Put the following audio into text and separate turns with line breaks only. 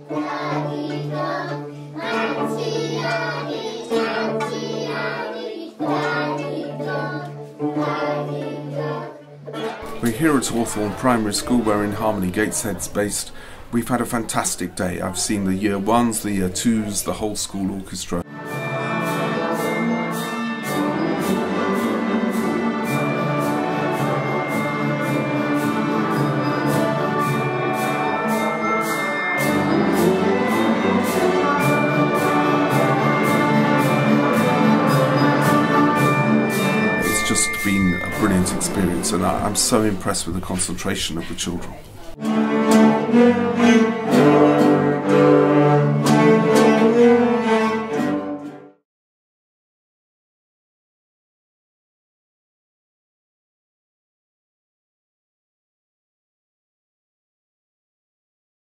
We're here at Hawthorne Primary School, where in Harmony Gateshead's based. We've had a fantastic day. I've seen the Year 1s, the Year 2s, the whole school orchestra. It's just been a brilliant experience, and I'm so impressed with the concentration of the children.